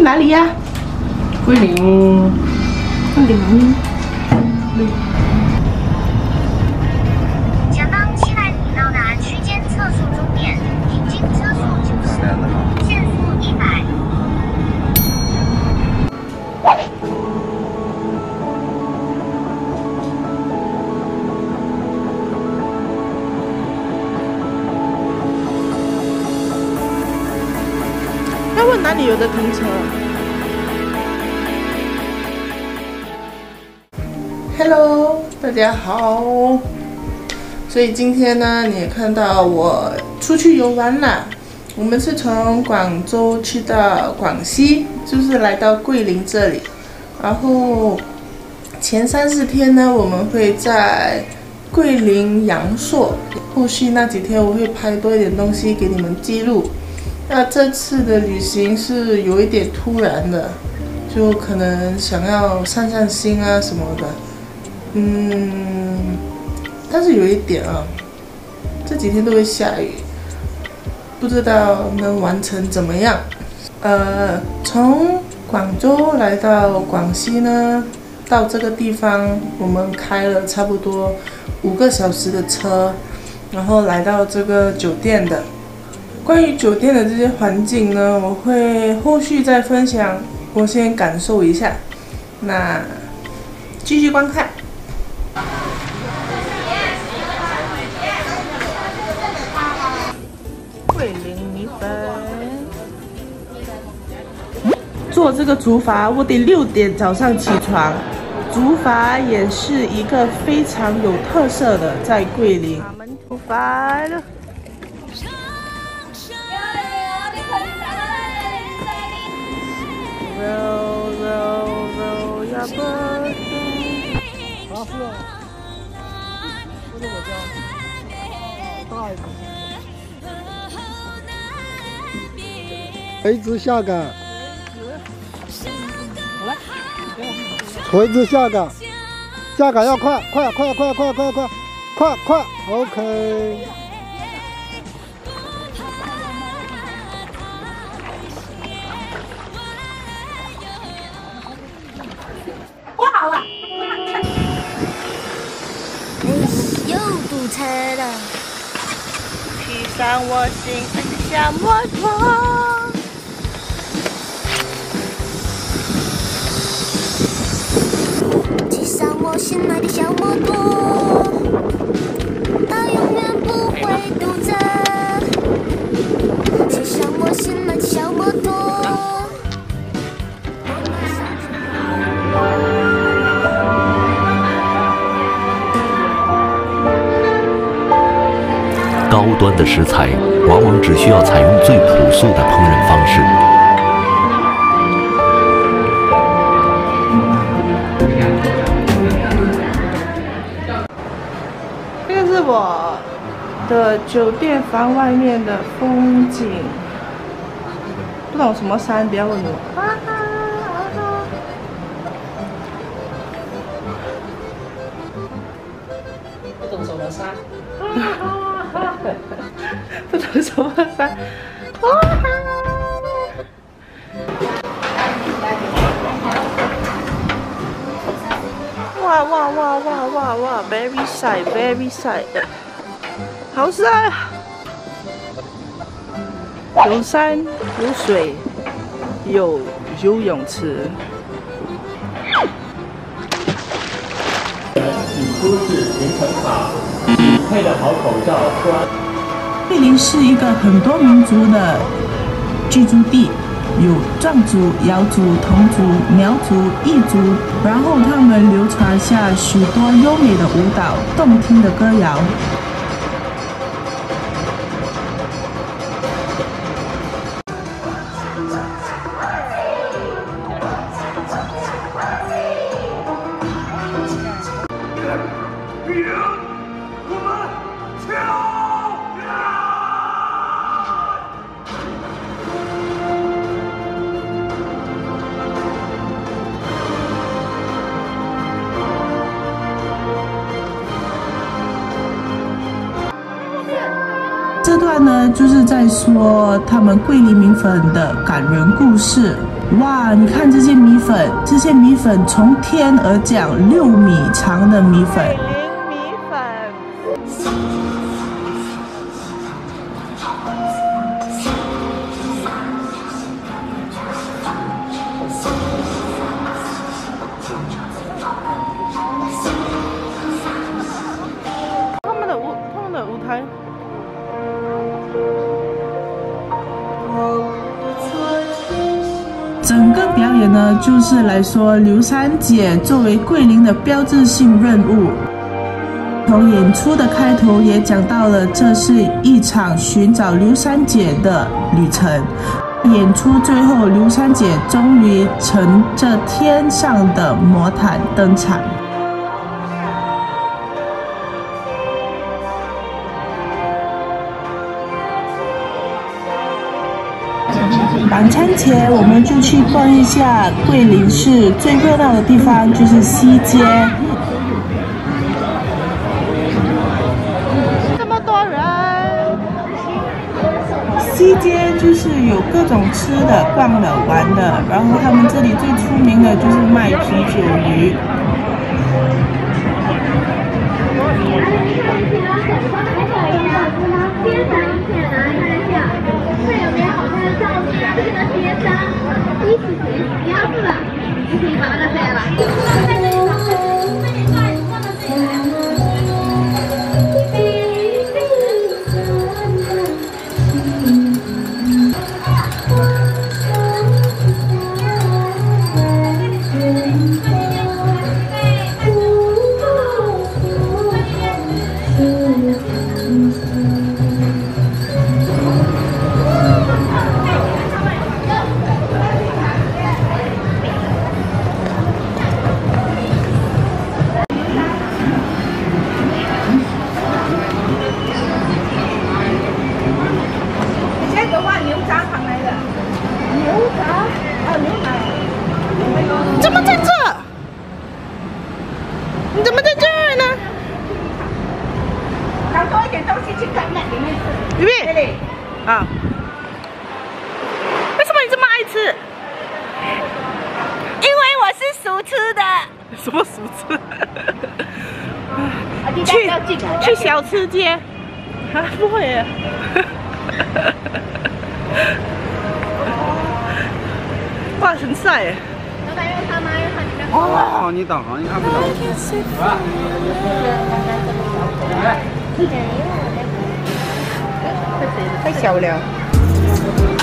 哪里呀？桂林。 前方700米到达区间测速终点，平均车速90，限速100。 要问哪里有的停车 ？Hello， 大家好。所以今天呢，你也看到我出去游玩啦。我们是从广州去到广西，就是来到桂林这里。然后前3、4天呢，我们会在桂林、阳朔。后续那几天我会拍多一点东西给你们记录。那这次的旅行是有一点突然的，就可能想要散散心啊什么的。但是有一点啊，这几天都会下雨，不知道能完成怎么样。从广州来到广西呢，到这个地方我们开了差不多5个小时的车，然后来到这个酒店的。关于酒店的这些环境呢，我会后续再分享，我先感受一下。那继续观看。桂林米粉，做这个竹筏，我得6点早上起床。竹筏也是一个非常有特色的，在桂林。我们出发了。Roll, roll, roll your boat. 啊，是啊，这是我家，大一个。 垂直下岗， 好了， 垂直下岗，下岗要快，OK。 又堵车了。 骑上我心爱的小摩托。 骑上我心爱的小摩托，它永远不会堵着。骑上我心爱的小摩托。 高端的食材往往只需要采用最朴素的烹饪方式。 这个是我的酒店房外面的风景，不懂什么山，不要问我。不懂什么山？不懂什么山？哇 ，very晒，好晒啊！有山有水，有游泳池。 请出示行程卡，配的好口罩。 桂林是一个很多民族的居住地，有壮族、瑶族、侗族、苗族、彝族，然后他们流传下许多优美的舞蹈、动听的歌谣。这段呢，就是在说他们桂林米粉的感人故事。 哇，你看这些米粉，这些米粉从天而降，6米长的米粉。 米粉。他们的舞台。 整个表演呢，就是来说刘三姐作为GuiLin的标志性任务。从演出的开头也讲到了，这是一场寻找刘三姐的旅程。演出最后，刘三姐终于乘着天上的魔毯登场。晚餐前，我们就去逛一下GuiLin市最热闹的地方，就是西街。 这么多人， 西街就是有各种吃的、逛的、玩的，然后他们这里最出名的就是卖啤酒鱼。 怎么在这？你怎么在这儿呢？ 拿多一点东西去啃了，里面吃。 里面啊？为什么你这么爱吃？ 因为我是熟吃的。 什么熟吃？去小吃街？啊，不会耶。哇，很帅耶！ 哦，你等会你看不懂。 太小了。